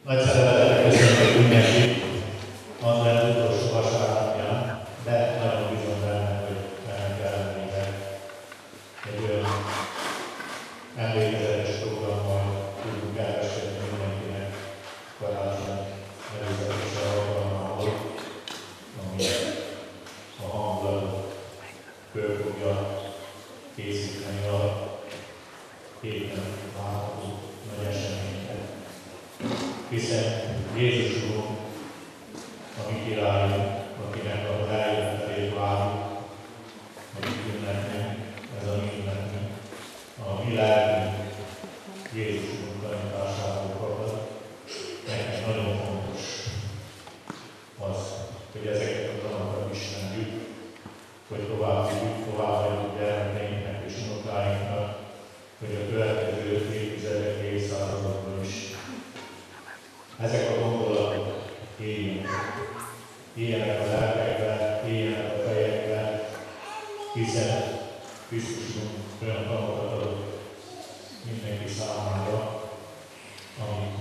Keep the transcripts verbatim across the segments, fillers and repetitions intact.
Nagy szeretettel köszöntök mindenkit Advent utolsó vasárnapján, de nagyon bízom benne, hogy ennek ellenére egy olyan emlékezetes programmal tudunk elveskedni mindenkinek karácsony előzetesen alkalmából, ami a hangulat föl fogja készíteni a héten várható nagy eseményeket. Hiszen Jézus Úr, a mi királyunk, akinek az eljövetelét várjuk, a mi ünnepünk, ez a mi ünnepünk, a mi lelkünk Jézus Úr tanításából kapott. Nekünk nagyon fontos az, hogy ezeket a tanokat ismerjük, hogy tovább tudjuk, tovább adjuk gyermekeinknek és unokáinknak, hogy a következő évtizedek, évszázadokban is ezek a gondolatok éljenek. Éljenek a lelkekben, éljenek a fejekben, hiszen Krisztusunk olyan tanokat adott mindenki számára, amit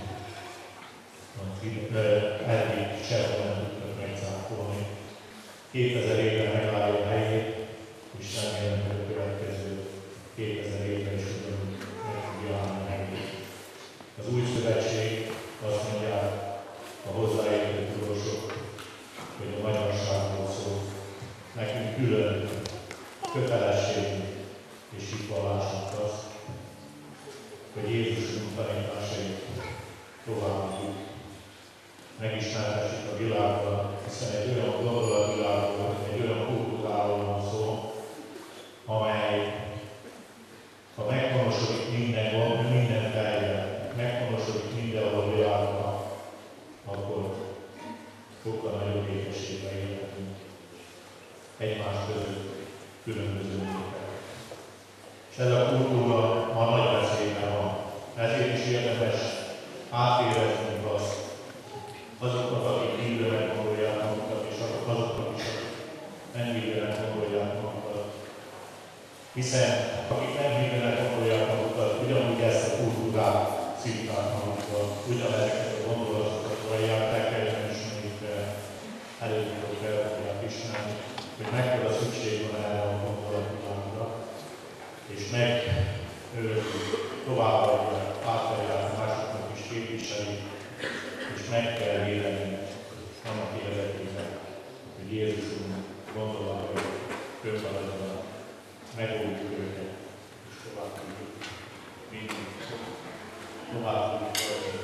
eddig sehol nem tudtak megcáfolni. kétezer éve megállja a helyét, és remélem, hogy a következő kétezer évben is ugyanúgy meg tudja állni a helyét. Az új szövetség azt mondják a hozzáértő tudósok, hogy a magyarságról szól. Nekünk külön kötelességünk és hitvallásunk az, hogy Jézusunk tanításait továbbadjuk, megismerhessük a világban, hiszen egy olyan gondolatvilágról, egy olyan kultúráról van szó, amely ha meghonosodik minden, minden teljel, meghonosodik mindenhol a világban, akkor sokkal nagyobb békességbe élhetünk egymás között különböző népek. És ez a kultúra ma nagy veszélyben van. Ezért is érdemes átéreznünk azt azoknak, akik hívőnek gondolják magukat, és azoknak is, akik nem hívőnek gondolják magukat. Hiszen akik nem hívőnek gondolják magukat, ugyanúgy ezt a kultúrát szívták magukkal, ugyanezeket a gondolatokat vallják, el kellene ismerni, előbb fel fogják ismerni, hogy mekkora szükség van erre a gondolatvilágra, és meg továbbadják, átadják, másoknak is képviselik, és meg kell élni annak érdekében, hogy Jézusunk gondolatai fölmaradjanak, megoldjuk őket, és tovább tudjuk mindig, tovább tudjuk adni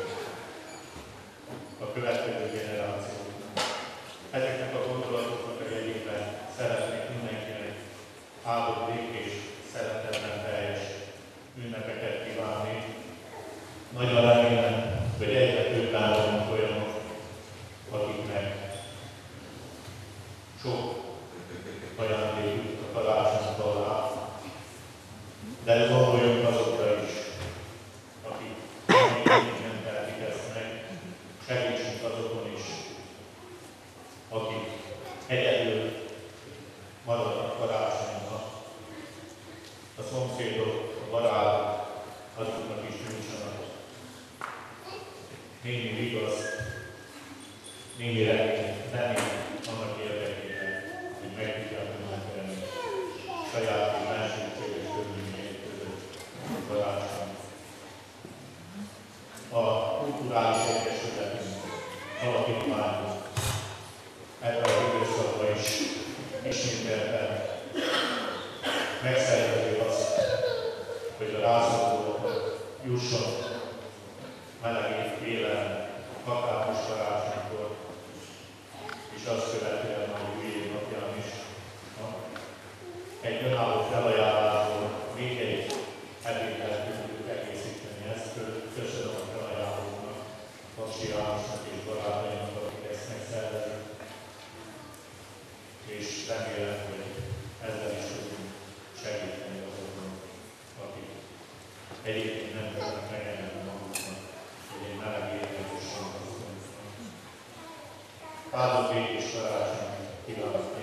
a következő generációknak. Ezeknek a gondolatoknak a jegyében szeretnék mindenkinek áldott, békés, szeretetben teljes ünnepeket kívánni. Nagyon remélem, hogy egyre többen vagyunk olyanok, akiknek sok ajándék jut a karácsonytól alá, de gondoljunk azokra is, akik még nem tehetik ezt meg, segítsünk azokon is, akik egyedül maradnak karácsonyra. A szomszédok, a barátok, azoknak is nyújtsanak némi vigaszt, némi remény, remény annak érdekében, hogy meg tudják ünnepelni saját és másodséges körülmények között a karácsony. A kulturális egyesületünk alapítványunk ebben az időszakban is ismételten megszervezi azt, hogy a rászorulóknak jusson meleg élelem, határos karácsonykor, és azt követően a új év napján is egy önálló felajánlásból még egy ebédhez tudjuk egészíteni ezt. Köszönöm a felajánlóknak, Tapsi Jánosnak és barátainak, akik ezt megszervezik, és remélem, hogy ezzel is tudunk segíteni azokon, akik egyébként nem tudnak megengedni maguknak, hogy egy meleg élet jusson azokon. Áldott békés karácsonyt kívánok!